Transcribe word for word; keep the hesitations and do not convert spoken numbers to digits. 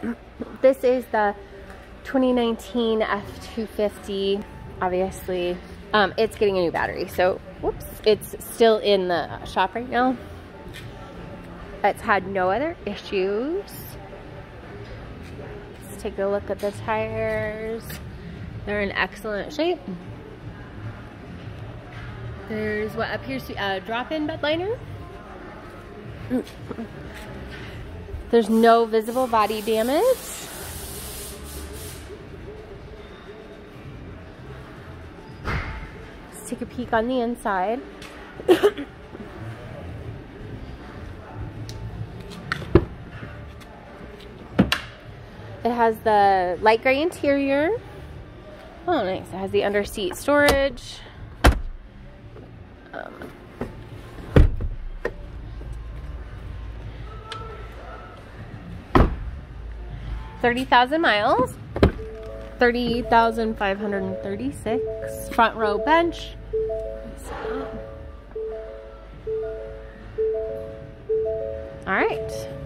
This is the twenty nineteen F two fifty. Obviously, um, it's getting a new battery. So, whoops, it's still in the shop right now. It's had no other issues. Let's take a look at the tires. They're in excellent shape. There's what appears to be a drop-in bed liner. There's no visible body damage. Let's take a peek on the inside. It has the light gray interior. Oh, nice. It has the under seat storage. Um, thirty thousand miles. thirty thousand five hundred thirty-six. Front row bench. All right.